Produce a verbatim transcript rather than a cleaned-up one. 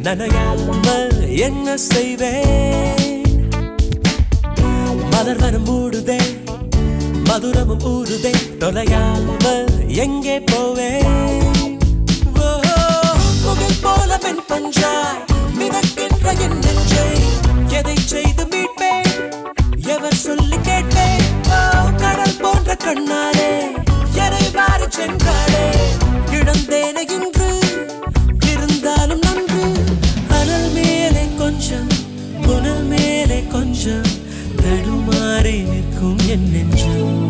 நனையாமல் என்ன செய்வேன் மலர் வனம் மூடுதே மதுரமும் ஊறுதே தொலையாமல் எங்கே போவேன் முகில் போல பெண் பஞ்சாய் மிதக்கின்ற என் நெஞ்சை எதை செய்து மீட்பேன் எவர் சொல்லி கேட்பேன் கடல் போன்ற கண்ணாலே எதை வாரி சென்றாலே இழந்தேனே இன்று இருந்தாலும் நன்று அனல் மேலே கொஞ்சம் புனல் மேலே கொஞ்சம் தடுமாறி நிற்கும் என் நெஞ்சம்